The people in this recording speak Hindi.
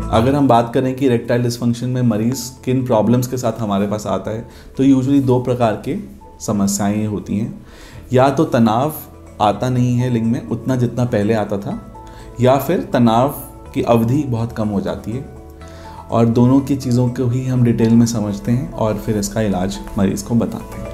अगर हम बात करें कि इरेक्टाइल डिस्फंक्शन में मरीज़ किन प्रॉब्लम्स के साथ हमारे पास आता है, तो यूजुअली 2 प्रकार के समस्याएं होती हैं। या तो तनाव आता नहीं है लिंग में उतना जितना पहले आता था, या फिर तनाव की अवधि बहुत कम हो जाती है। और दोनों की चीज़ों को ही हम डिटेल में समझते हैं और फिर इसका इलाज मरीज़ को बताते हैं।